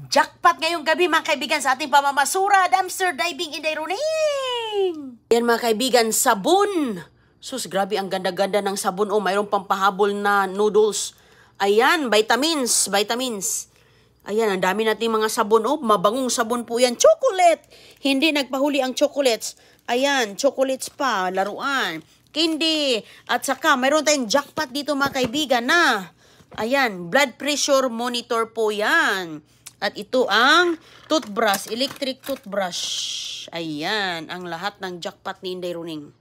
Jackpot ngayong gabi mga kaibigan sa ating pamamasura, dumpster diving, Inday Roning. Yan mga kaibigan, sabon. Sus, grabe ang ganda-ganda ng sabon. Oh, mayroong pampahabol na noodles. Ayan, vitamins. Ayan, ang dami nating mga sabon. Oh, mabangong sabon po yan. Chocolate. Hindi nagpahuli ang chocolates. Ayan, chocolates pa, laruan, candy. At saka, mayroon tayong jackpot dito mga kaibigan na. Ayan, blood pressure monitor po yan. At ito ang toothbrush, electric toothbrush. Ayan, ang lahat ng jackpot ni Inday Roning.